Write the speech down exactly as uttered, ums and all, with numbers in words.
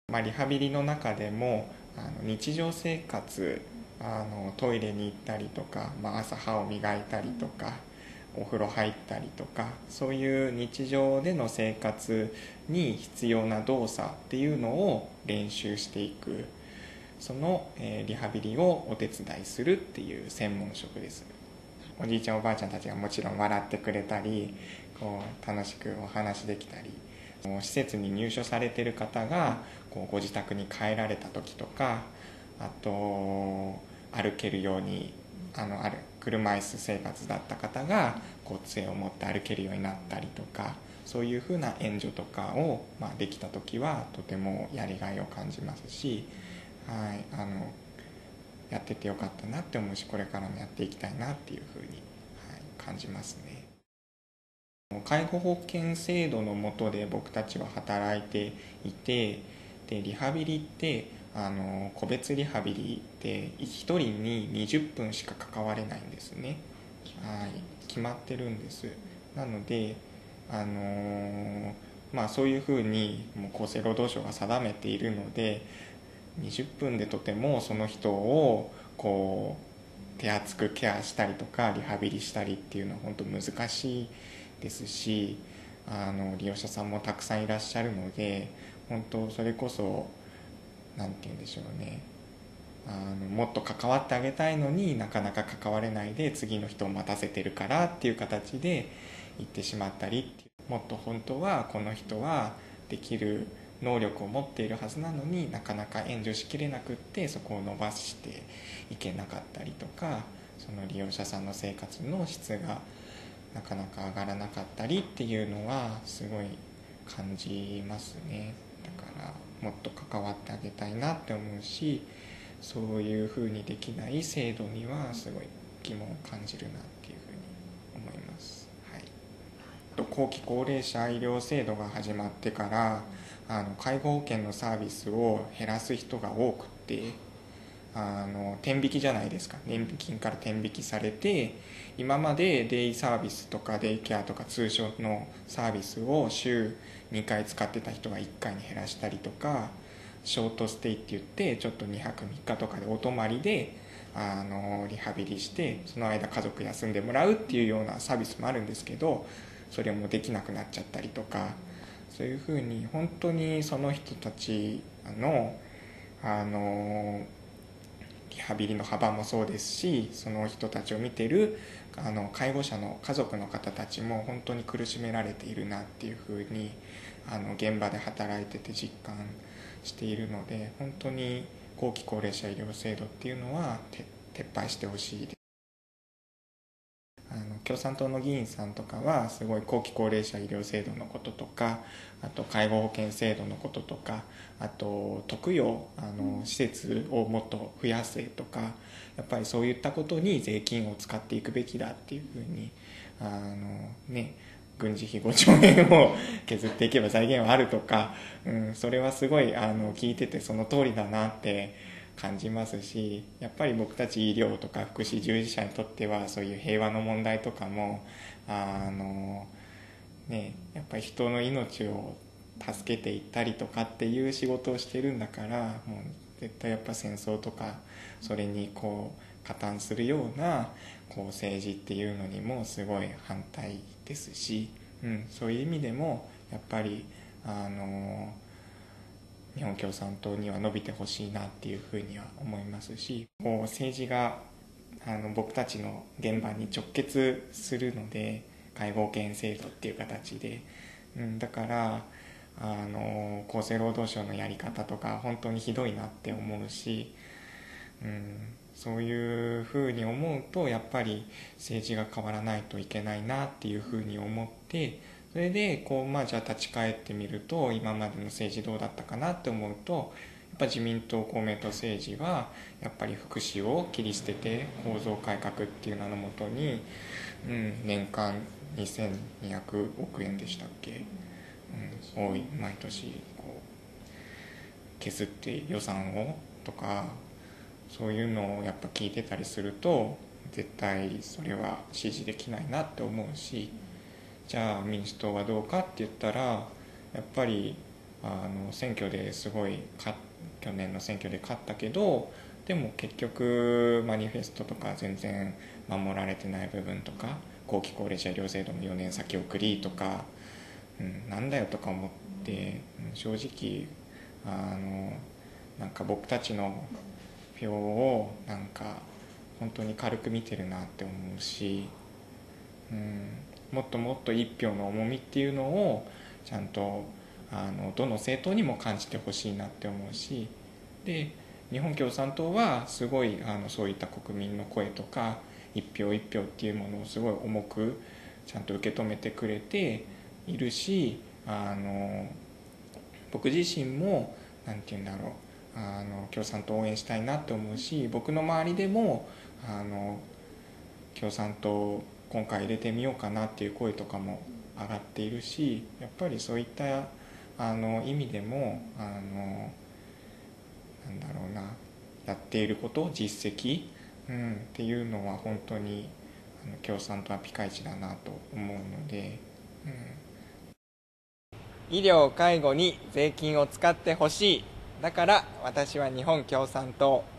まあ、リハビリの中でもあの日常生活、あのトイレに行ったりとか、まあ、朝歯を磨いたりとかお風呂入ったりとか、そういう日常での生活に必要な動作っていうのを練習していく、その、えーリハビリをお手伝いするっていう専門職です。おじいちゃんおばあちゃんたちがもちろん笑ってくれたり、こう楽しくお話できたり、施設に入所されている方がこうご自宅に帰られた時とか、あと歩けるように、あのある車椅子生活だった方がこう杖を持って歩けるようになったりとか、そういうふうな援助とかを、まあ、できた時はとてもやりがいを感じますし、はい、あのやっててよかったなって思うし、これからもやっていきたいなっていうふうに、はい、感じますね。介護保険制度の下で僕たちは働いていて、でリハビリってあの個別リハビリってひとりににじゅっぷんしか関われないんですね。はい、決まってるんです。なのであのまあそういうふうにもう厚生労働省が定めているので、にじゅっぷんでとてもその人をこう手厚くケアしたりとかリハビリしたりっていうのは本当難しいですし、あの利用者さんもたくさんいらっしゃるので、本当それこそ何て言うんでしょうね、あのもっと関わってあげたいのになかなか関われないで次の人を待たせてるからっていう形で言ってしまったりっていう、もっと本当はこの人はできる能力を持っているはずなのになかなか援助しきれなくって、そこを伸ばしていけなかったりとか、その利用者さんの生活の質がなかなか上がらなかったりっていうのはすごい感じますね。だからもっと関わってあげたいなって思うし、そういうふうにできない制度にはすごい疑問を感じるなっていうふうに思います。はい、後期高齢者医療制度が始まってからあの介護保険のサービスを減らす人が多くて、あの天引きじゃないですか、年金から天引きされて、今までデイサービスとかデイケアとか通所のサービスを週にかい使ってた人がいっかいに減らしたりとか、ショートステイって言ってちょっとにはくみっかとかでお泊まりであのリハビリして、その間家族休んでもらうっていうようなサービスもあるんですけど、それもできなくなっちゃったりとか、そういうふうに本当にその人たちのあのリハビリの幅もそうですし、その人たちを見てるあの介護者の家族の方たちも本当に苦しめられているなっていうふうに、あの現場で働いてて実感しているので、本当に後期高齢者医療制度っていうのは撤廃してほしいです。あの共産党の議員さんとかはすごい後期高齢者医療制度のこととか、あと介護保険制度のこととか、あと特養あの施設をもっと増やせとか、やっぱりそういったことに税金を使っていくべきだっていうふうに、あのね、軍事費ごちょうえんを削っていけば財源はあるとか、うん、それはすごいあの聞いててその通りだなって感じますし、やっぱり僕たち医療とか福祉従事者にとってはそういう平和の問題とかもあの、ね、やっぱり人の命を助けていったりとかっていう仕事をしてるんだから、もう絶対やっぱ戦争とかそれにこう加担するようなこう政治っていうのにもすごい反対ですし、うん、そういう意味でもやっぱりあの日本共産党には伸びてほしいなっていうふうには思いますし、こう政治があの僕たちの現場に直結するので、介護保険制度っていう形で、うん、だからあの厚生労働省のやり方とか本当にひどいなって思うし、うん、そういうふうに思うとやっぱり政治が変わらないといけないなっていうふうに思って、それでこう、まあ、じゃあ立ち返ってみると今までの政治どうだったかなって思うと、やっぱ自民党公明党政治はやっぱり福祉を切り捨てて構造改革っていう名のもとに、うん、年間にせんにひゃくおくえんでしたっけ、うん、多い毎年こう削って予算をとか、そういうのをやっぱ聞いてたりすると絶対それは支持できないなって思うし、じゃあ民主党はどうかって言ったらやっぱりあの選挙ですごいか去年の選挙で勝ったけど、でも結局マニフェストとか全然守られてない部分とか、後期高齢者医療制度のよねん先送りとか、うん、なんだよとか思って、正直あのなんか僕たちの票をなんか本当に軽く見てるなって思うし、うん、もっともっと一票の重みっていうのをちゃんとあのどの政党にも感じてほしいなって思うし、で日本共産党はすごいあのそういった国民の声とか一票一票っていうものをすごい重くちゃんと受け止めてくれているし、あの僕自身も何て言うんだろう、あの共産党を応援したいなって思うし、僕の周りでもあの共産党今回入れてみようかなっていう声とかも上がっているし、やっぱりそういったあの意味でもあのなんだろうな、やっていること実績、うん、っていうのは本当にあの共産党はピカイチだなと思うので、うん、医療介護に税金を使ってほしい、だから私は日本共産党